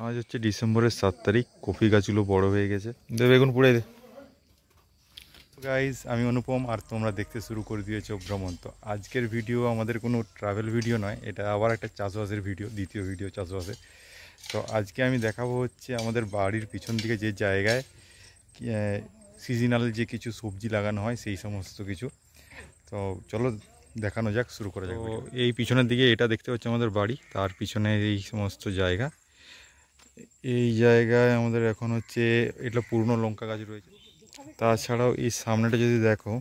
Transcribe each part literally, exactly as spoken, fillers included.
আজ হচ্ছে ডিসেম্বরের সাত তারিখ। কফি গাছগুলো বড় হয়ে গেছে। দে বেগুন পুড়ে দে। গাইজ, আমি অনুপম আর তোমরা দেখতে শুরু করে দিয়েছো ভ্রমণ। তো আজকের ভিডিও আমাদের কোনো ট্রাভেল ভিডিও নয়, এটা আবার একটা চাষবাসের ভিডিও, দ্বিতীয় ভিডিও চাষবাসের। তো আজকে আমি দেখাবো হচ্ছে আমাদের বাড়ির পিছন দিকে যে জায়গায় সিজনাল যে কিছু সবজি লাগানো হয় সেই সমস্ত কিছু। তো চলো দেখানো যাক, শুরু করা যাক। এই পিছনের দিকে এটা দেখতে হচ্ছে আমাদের বাড়ি, তার পিছনে এই সমস্ত জায়গা। এই জায়গায় আমাদের এখন হচ্ছে এটা পুরনো লঙ্কা গাছ রয়েছে। তাছাড়াও এই সামনেটা যদি দেখো,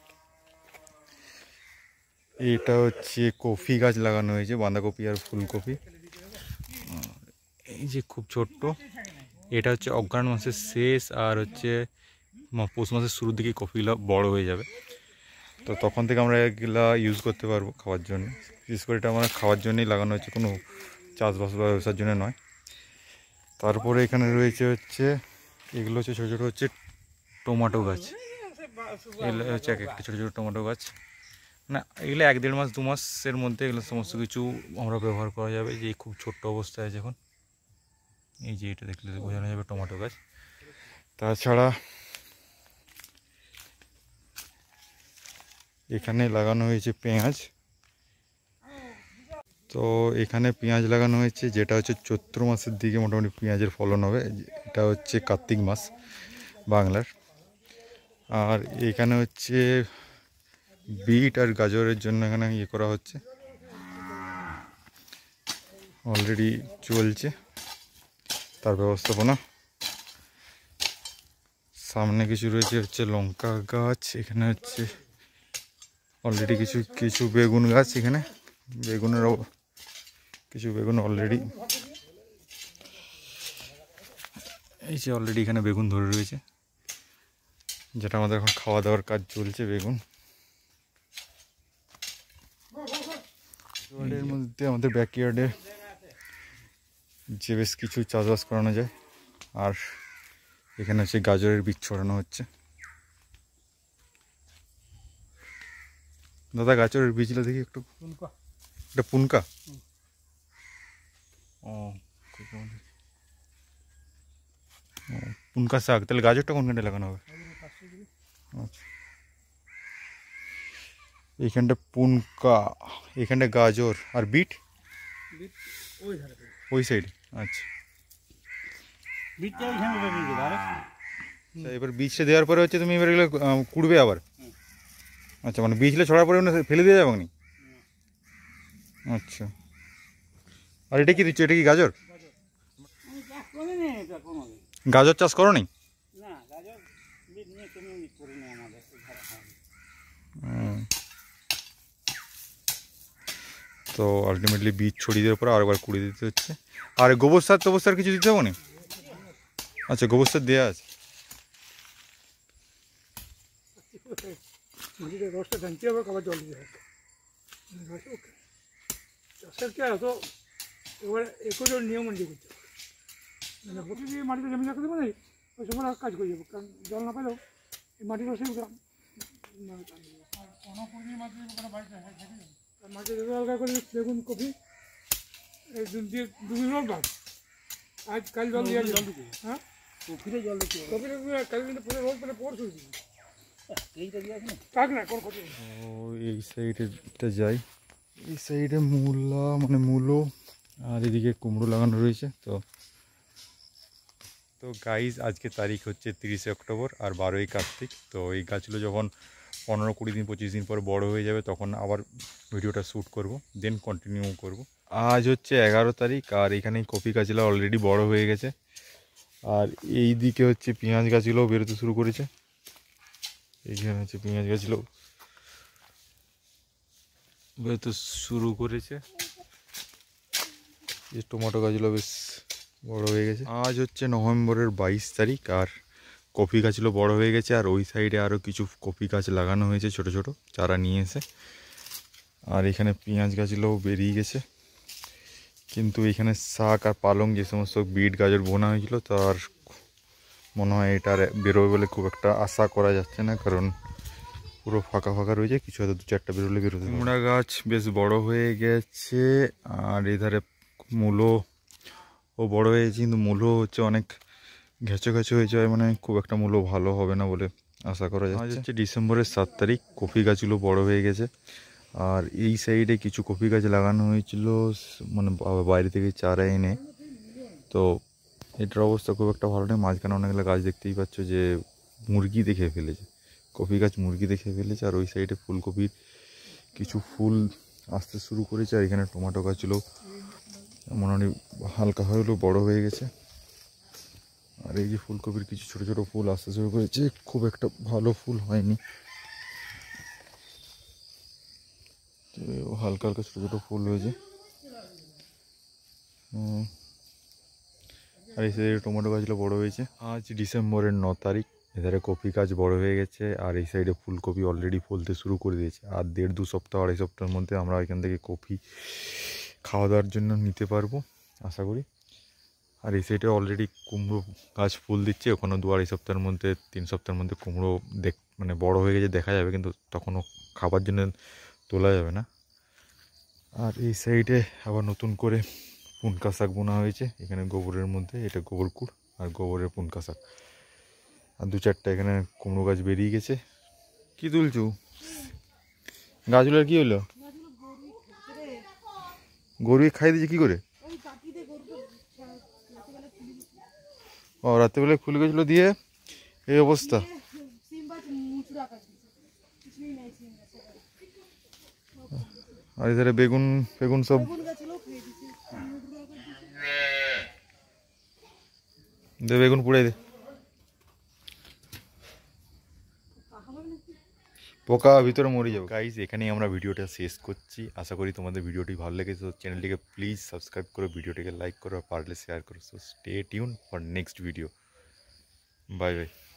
এটা হচ্ছে কফি গাছ লাগানো হয়েছে, বাঁধাকপি আর ফুলকপি। এই যে খুব ছোট্ট, এটা হচ্ছে অগ্রহায়ণ মাসের শেষ আর হচ্ছে পৌষ মাসের শুরুর দিকে কফিগুলো বড় হয়ে যাবে। তো তখন থেকে আমরা এগুলা ইউজ করতে পারবো খাওয়ার জন্য। বিশেষ করে এটা আমরা খাওয়ার জন্যই লাগানো হচ্ছে, কোনো চাষবাস বা ব্যবসার জন্য নয়। তারপরে এখানে রয়েছে হচ্ছে এগুলো হচ্ছে ছোটো ছোটো হচ্ছে টমেটো গাছ। এগুলো হচ্ছে এক একটা ছোটো ছোটো টমেটো গাছ। না, এগুলো এক দেড় মাস দু মাসের মধ্যে এগুলো সমস্ত কিছু আমরা ব্যবহার করা যাবে। যে খুব ছোট্ট অবস্থায় আছে এখন। এই যে এটা দেখলে বোঝানো যাবে টমেটো গাছ। তাছাড়া এখানে লাগানো হয়েছে পেঁয়াজ। তো এখানে পেঁয়াজ লাগানো হয়েছে, যেটা হচ্ছে চৈত্র মাসের দিকে মোটামুটি পেঁয়াজের ফলন হবে। এটা হচ্ছে কার্তিক মাস বাংলার। আর এখানে হচ্ছে বিট আর গাজরের জন্য এখানে ইয়ে করা হচ্ছে, অলরেডি চলছে তার ব্যবস্থাপনা। সামনে কিছু রয়েছে হচ্ছে লঙ্কা গাছ। এখানে হচ্ছে অলরেডি কিছু কিছু বেগুন গাছ। এখানে বেগুনের কিছু বেগুন অলরেডি এই যে অলরেডি এখানে বেগুন ধরে রয়েছে, যেটা আমাদের এখন খাওয়া দাওয়ার কাজ চলছে। বেগুন এর মধ্যে আমাদের ব্যাকইয়ার্ডে যে বেশ কিছু চাষবাস করানো যায়। আর এখানে হচ্ছে গাজরের বীজ ছড়ানো হচ্ছে। দাদা, গাজরের বীজটা দেখি একটু। এটা পুনকা। ও পুনকা শাক। তাহলে গাজরটা কোনখানটা লাগানো হবে? আচ্ছা, এইখানটা পুনকা, এখানটা গাজর আর বিট ওই সাইড। আচ্ছা, এবার বীজটা দেওয়ার পরে হচ্ছে তুমি এবার এগুলো কুড়বে আবার। আচ্ছা, মানে বীজটা ছড়ার পরে ফেলে দিয়ে যাবো নি? আচ্ছা, আর এটা কি দিচ্ছ? এটা কি গাজর? গাজর চাষ করো নি? তো আলটিমেটলি বীজ ছড়িয়ে দেওয়ার পরে আরেকবার কুড়িয়ে দিতে হচ্ছে। আর গোবর সার টোবর সার কিছু দিতে হবে না? আচ্ছা, গোবর সার দেওয়া আছে। রসটা টানতে হবে, আবার জল দিতে হবে। চাষের কে এত এবার একটু নিয়ম অনুযায়ী করতে হবে। মানে প্রতি দিয়ে মাটিতে জমি রাখতে দেবো না, ওই সময় কাজ করে যাবো। কারণ জল না পেলেও এই মাটির রসে মাটি হালকা করে বেগুন কপি এই দিয়ে দুদিন রোল বাদ। আজ কাল জল দিয়ে জল দিতে। হ্যাঁ, কপিতে জল দিতে। কপিতে কাল কিন্তু পুরো রোল পেলে পর শুরু দিবি। এই সাইডে যাই, এই সাইডে মূলা মানে মূলো আর এদিকে কুমড়ো লাগানো রয়েছে। তো তো গাইজ, আজকে তারিখ হচ্ছে তিরিশে অক্টোবর আর বারোই কার্তিক। তো এই গাছগুলো যখন পনেরো কুড়ি দিন পঁচিশ দিন পর বড় হয়ে যাবে, তখন আবার ভিডিওটা শ্যুট করব, দেন কন্টিনিউ করব। আজ হচ্ছে এগারো তারিখ আর এখানে কপি গাছগুলো অলরেডি বড় হয়ে গেছে। আর এই দিকে হচ্ছে পেঁয়াজ গাছগুলোও বেরোতে শুরু করেছে। এইখানে হচ্ছে পেঁয়াজ গাছগুলো বেরোতে শুরু করেছে। এই টমেটো গাছগুলো বেশ বড় হয়ে গেছে। আজ হচ্ছে নভেম্বরের বাইশ তারিখ আর কফি গাছগুলো বড় হয়ে গেছে। আর ওই সাইডে আরও কিছু কফি গাছ লাগানো হয়েছে ছোট ছোট চারা নিয়ে এসে। আর এখানে পেঁয়াজ গাছগুলোও বেরিয়ে গেছে। কিন্তু এখানে শাক আর পালং যে সমস্ত বিট গাজর বোনা হয়েছিল, তার মনে হয় এটার বেরোবে বলে খুব একটা আশা করা যাচ্ছে না, কারণ পুরো ফাঁকা ফাঁকা রয়েছে। কিছু হয়তো দু চারটা বেরোলে বেরোতে। কুমড়া গাছ বেশ বড় হয়ে গেছে। আর এধারে মূলো ও বড় হয়েছে কিন্তু মূল্য হচ্ছে অনেক ঘেঁচো ঘেঁচো হয়ে যায়, মানে খুব একটা মূল্য ভালো হবে না বলে আশা করা যাচ্ছে। আজ হচ্ছে ডিসেম্বরের সাত তারিখ, কফি গাছগুলো বড় হয়ে গেছে। আর এই সাইডে কিছু কফি গাছ লাগানো হয়েছিল মানে বাইরে থেকে চারা এনে, তো এটার অবস্থা খুব একটা ভালো নেই। মাঝখানে অনেকগুলো গাছ দেখতেই পাচ্ছ যে মুরগি দেখে ফেলেছে, কফি গাছ মুরগি দেখে ফেলেছে। আর ওই সাইডে ফুলকপির কিছু ফুল আসতে শুরু করেছে। আর এখানে টমেটো গাছগুলো মনে হয় হালকা হলেও বড় হয়ে গেছে। আর এই যে ফুলকপির কিছু ছোট ছোট ফুল আসতে শুরু করেছে, খুব একটা ভালো ফুল হয়নি, হালকা হালকা ছোট ছোট ফুল হয়েছে। আর এই সাইডে টমেটো গাছগুলো বড় হয়েছে। আজ ডিসেম্বরের ন তারিখ, এধারে কফি গাছ বড় হয়ে গেছে। আর এই সাইডে ফুলকপি অলরেডি ফলতে শুরু করে দিয়েছে। আর দেড় দু সপ্তাহ আড়াই সপ্তাহের মধ্যে আমরা এখান থেকে কফি খাওয়া দাওয়ার জন্য নিতে পারবো আশা করি। আর এই সাইডে অলরেডি কুমড়ো গাছ ফুল দিচ্ছে, ওখানেও দু আড়াই সপ্তাহের মধ্যে তিন সপ্তাহের মধ্যে কুমড়ো দেখ মানে বড় হয়ে গেছে দেখা যাবে, কিন্তু তখনও খাবার জন্য তোলা যাবে না। আর এই সাইডে আবার নতুন করে পুনকা শাক বোনা হয়েছে এখানে গোবরের মধ্যে, এটা গোবর কুড় আর গোবরের পুনকা শাক। আর দু চারটা এখানে কুমড়ো গাছ বেরিয়ে গেছে। কি তুলছু গাছগুলোর? কি হলো? গরু খাই দিয়েছে কি করে? ও রাত্রেবেলায় ফুল গেছিলো দিয়ে এই অবস্থা। আর এধারে বেগুন বেগুন সব দে, বেগুন পুড়ে দে, পোকা ভিতরে মরে যাবে। গাইস এখানেই আমরা ভিডিওটা শেষ করছি। আশা করি তোমাদের ভিডিওটি ভালো লেগেছে। তো চ্যানেলটিকে প্লিজ সাবস্ক্রাইব করো, ভিডিওটিকে লাইক করো, আর পারলে শেয়ার করো। So stay tune for next video. Bye by.